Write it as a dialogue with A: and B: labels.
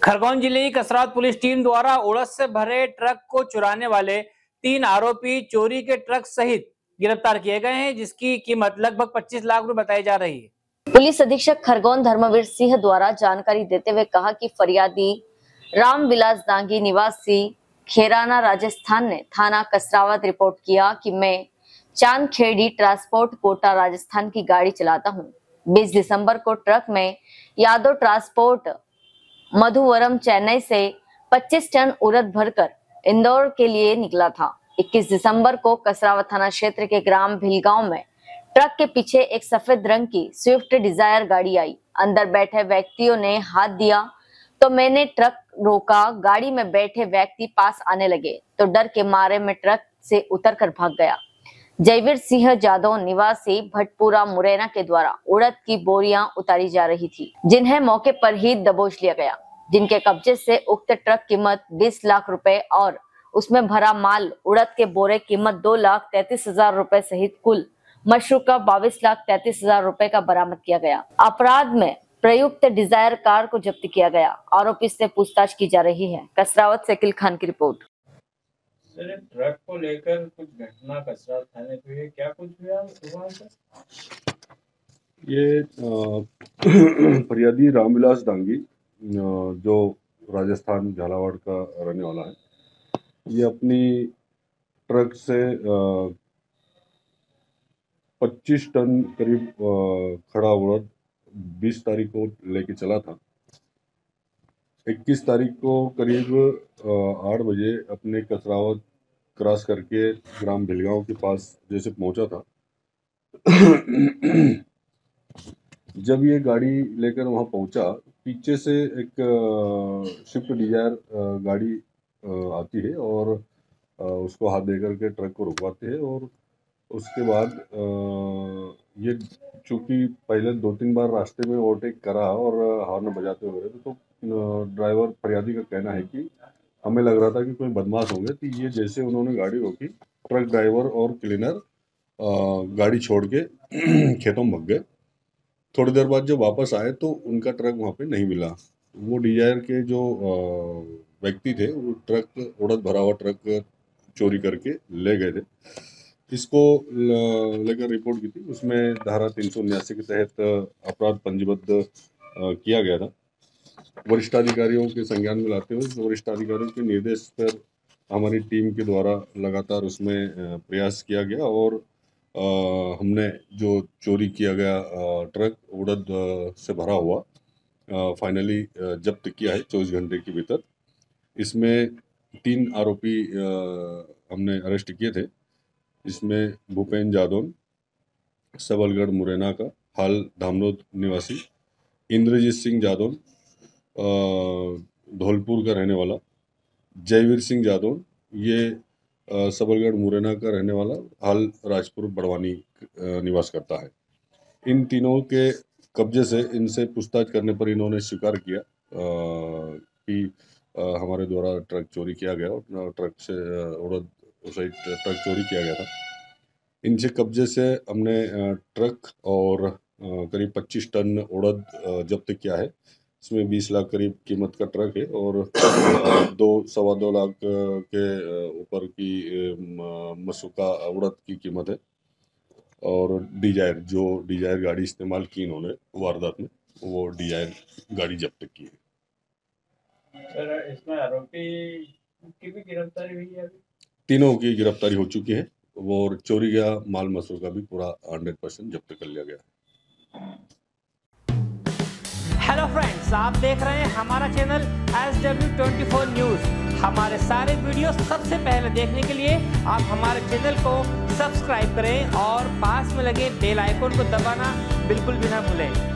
A: खरगोन जिले की Kasrawad police team द्वारा उड़द से भरे ट्रक को चुराने वाले 3 आरोपी चोरी के ट्रक सहित गिरफ्तार किए गए हैं, जिसकी कीमत लगभग 25 लाख रुपए बताई जा रही है।
B: पुलिस अधीक्षक खरगोन धर्मवीर सिंह द्वारा जानकारी देते हुए कहा कि फरियादी रामविलास दांगी निवासी खेराना राजस्थान ने थाना कसरावत रिपोर्ट किया कि मैं चांदखेड़ी ट्रांसपोर्ट कोटा राजस्थान की गाड़ी चलाता हूं। 20 दिसंबर को ट्रक में यादव ट्रांसपोर्ट मधुवरम चेन्नई से 25 टन उड़द भरकर इंदौर के लिए निकला था। 21 दिसंबर को कसरावत थाना क्षेत्र के ग्राम भिलगांव में ट्रक के पीछे एक सफेद रंग की स्विफ्ट डिजायर गाड़ी आई। अंदर बैठे व्यक्तियों ने हाथ दिया तो मैंने ट्रक रोका। गाड़ी में बैठे व्यक्ति पास आने लगे तो डर के मारे मैं ट्रक से उतरकर भाग गया। जयवीर सिंह यादव निवासी भटपुरा मुरैना के द्वारा उड़द की बोरियां उतारी जा रही थी, जिन्हें मौके पर ही दबोच लिया गया, जिनके कब्जे से उक्त ट्रक कीमत 20 लाख रुपए और उसमें भरा माल उड़द के बोरे कीमत 2,33,000 रुपए सहित कुल मशरूका 22,33,000 रुपए का बरामद किया गया। अपराध में प्रयुक्त डिजायर कार को जब्त किया गया। आरोपी से पूछताछ की जा रही है। कसरावत से अकील खान की रिपोर्ट।
C: सर, ट्रक को लेकर कुछ घटना कसरावत थाने पे हुई, क्या कुछ हुआ सुबह से?
D: ये फरियादी रामविलास दांगी जो राजस्थान झालावाड़ का रहने वाला है, ये अपनी ट्रक से 25 टन करीब खड़ा उड़द 20 तारीख को लेके चला था। 21 तारीख को करीब 8 बजे अपने कसरावत क्रॉस करके ग्राम भिलगांव के पास जैसे पहुंचा था, जब ये गाड़ी लेकर वहां पहुंचा, पीछे से एक स्विफ्ट डिजायर गाड़ी आती है और उसको हाथ देकर के ट्रक को रुकवाते हैं। और उसके बाद ये चूंकि पहले 2-3 बार रास्ते में ओवरटेक करा और हॉर्न बजाते हुए तो ड्राइवर फरियादी का कहना है कि हमें लग रहा था कि कोई बदमाश होंगे, तो ये जैसे उन्होंने गाड़ी रोकी, ट्रक ड्राइवर और क्लीनर गाड़ी छोड़ के खेतों में भाग गए। थोड़ी देर बाद जब वापस आए तो उनका ट्रक वहाँ पे नहीं मिला। वो डिजायर के जो व्यक्ति थे वो ट्रक उड़द भरा हुआ ट्रक चोरी करके ले गए थे। इसको लेकर रिपोर्ट की थी, उसमें धारा 379 के तहत अपराध पंजीबद्ध किया गया था। वरिष्ठ अधिकारियों के संज्ञान में लाते हुए वरिष्ठ अधिकारियों के निर्देश पर हमारी टीम के द्वारा लगातार उसमें प्रयास किया गया और हमने जो चोरी किया गया ट्रक उड़द से भरा हुआ फाइनली जब्त किया है 24 घंटे के भीतर। इसमें 3 आरोपी हमने अरेस्ट किए थे। इसमें भूपेन जादौन सबलगढ़ मुरैना का, हाल धामनोद निवासी, इंद्रजीत सिंह जादौन धौलपुर का रहने वाला, जयवीर सिंह जादौन ये सबलगढ़ मुरैना का रहने वाला, हाल राजपुर बड़वानी निवास करता है। इन तीनों के कब्जे से इनसे पूछताछ करने पर इन्होंने स्वीकार किया कि हमारे द्वारा ट्रक चोरी किया गया और ट्रक से उड़द सहित ट्रक चोरी किया गया था। इनसे कब्जे से हमने ट्रक और करीब 25 टन उड़द जब्त किया है। इसमें 20 लाख करीब कीमत का ट्रक है और 2-2.25 लाख के ऊपर की मसूका उड़द की कीमत है। और डिजायर गाड़ी इस्तेमाल की इन्होंने वारदात में, वो डिजायर गाड़ी जब्त की है।
C: सर, इसमें आरोपी की भी गिरफ्तारी हुई है?
D: तीनों की गिरफ्तारी हो चुकी है और चोरी गया माल मसूका भी पूरा 100% जब्त कर लिया गया।
A: हेलो फ्रेंड्स, आप देख रहे हैं हमारा चैनल SW24 न्यूज। हमारे सारे वीडियो सबसे पहले देखने के लिए आप हमारे चैनल को सब्सक्राइब करें और पास में लगे बेल आइकन को दबाना बिल्कुल भी ना भूलें।